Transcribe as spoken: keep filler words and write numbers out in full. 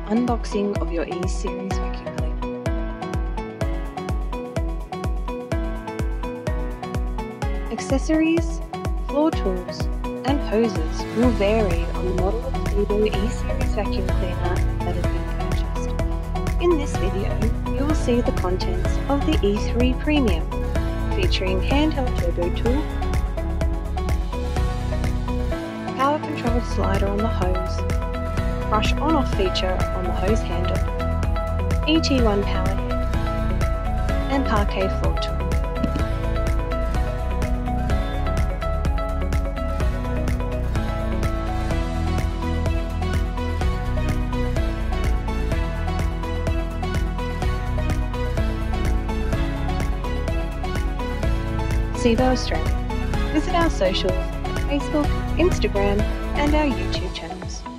unboxing of your E-Series vacuum cleaner. Accessories, floor tools and hoses will vary on the model of SEBO E-Series vacuum cleaner that has been purchased. In this video, you will see the contents of the E three Premium, featuring handheld turbo tool, power controlled slider on the hose, brush on-off feature on the hose handle, E T one power head, and parquet floor tool. SEBO Australia. Visit our socials, Facebook, Instagram, and our YouTube channels.